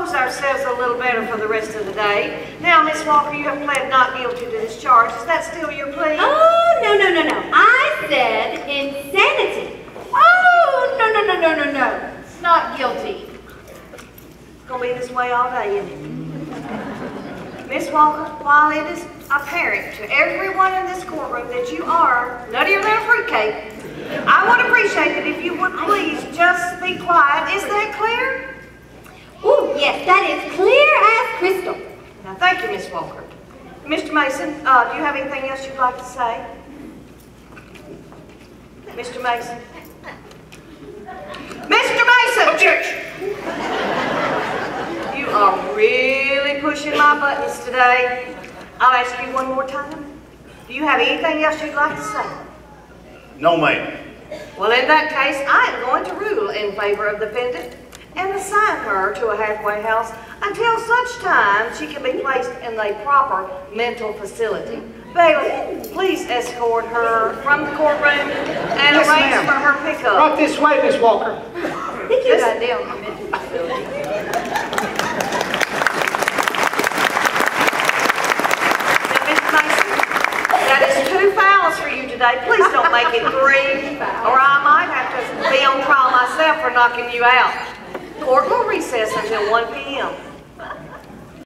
compose ourselves a little better for the rest of the day. Now, Miss Walker, you have pled not guilty to this charge. Is that still your plea? Oh, no. I said insanity. Oh, no. Not guilty. It's going to be this way all day, isn't it? Miss Walker, while it is apparent to everyone in this courtroom that you are nuttier than a fruitcake, I would appreciate it if you would please just be quiet. Is that clear? Oh, yes, that is clear as crystal. Now, thank you, Miss Walker. Mr. Mason, do you have anything else you'd like to say? Mr. Mason? Mr. Mason! Objection! You are really pushing my buttons today. I'll ask you one more time. Do you have anything else you'd like to say? No, ma'am. Well, in that case, I am going to rule in favor of the defendant and assign her to a halfway house until such time she can be placed in a proper mental facility. Bailiff, please escort her from the courtroom and Yes, arrange for her pickup. Right this way, Miss Walker. I think you got down the mental facility. Now, Mr. Mason, that is 2 fouls for you today. Please don't make it 3, or I might have to be on trial myself for knocking you out. Court will recess until 1 p.m.